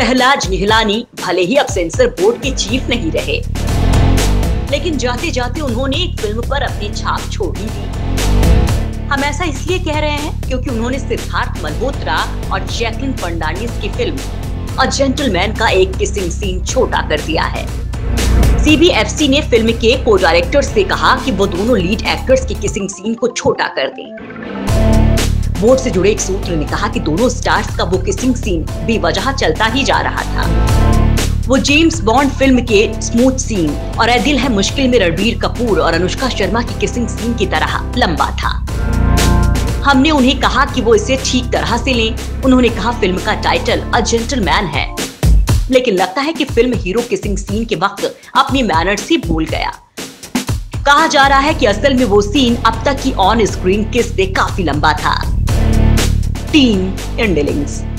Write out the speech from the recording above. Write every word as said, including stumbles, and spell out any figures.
पहलाज नेहलानी भले ही अब sensor board के चीफ नहीं रहे, लेकिन जाते जाते उन्होंने एक फिल्म पर अपनी छाप छोड़ ही दी। हम ऐसा इसलिए कह रहे हैं क्योंकि उन्होंने सिद्धार्थ मल्होत्रा और जैकलिन फर्नांडिस की फिल्म अ जेंटलमैन का एक किसिंग सीन छोटा कर दिया है। सी बी एफ सी ने फिल्म के को डायरेक्टर से कहा कि वो दोनों लीड एक्टर्स के किसिंग सीन को छोटा कर दें। बोर्ड से जुड़े एक सूत्र ने कहा कि दोनों स्टार्स का वो किसिंग सीन बेवजह चलता ही जा रहा था। वो जेम्स बॉन्ड फिल्म के स्मूच सीन और ए दिल है मुश्किल में रणबीर कपूर और अनुष्का शर्मा की किसिंग सीन की तरह लंबा था। हमने उन्हें कहा कि वो इसे ठीक तरह से लें। उन्होंने कहा फिल्म का टाइटल अ जेंटलमैन है, लेकिन लगता है कि फिल्म हीरो किसिंग सीन के वक्त अपनी मैनर्स ही भूल गया। कहा जा रहा है कि असल में वो सीन अब तक की ऑन स्क्रीन किस से काफी लंबा था। टीम इंडिलिंक्स।